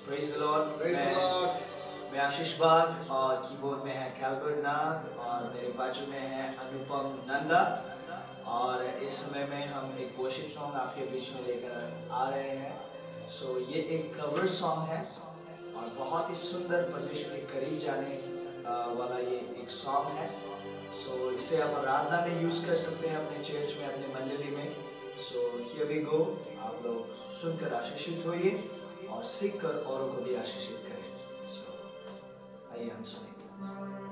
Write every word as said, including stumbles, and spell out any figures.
Praise the Lord. Praise the मैं Lord. मैं आशीष बाग और कीबोर्ड में है कैल्बर्ट नाग और मेरे बाजू में है अनुपम नंदा और इस समय में हम एक वर्शिप सॉन्ग आपके बीच में लेकर आ रहे हैं। सो so, ये एक कवर सॉन्ग है और बहुत ही सुंदर परमेश्वर के करीब जाने वाला ये एक सॉन्ग है। सो so, इसे आप आराधना में यूज कर सकते हैं, अपने चर्च में, अपने मंडली में। So here we go. आप लोग सुनकर आशीषित होइए और सीख कर औरों को भी आशीषित करें। सो आइए हम सुनेंगे।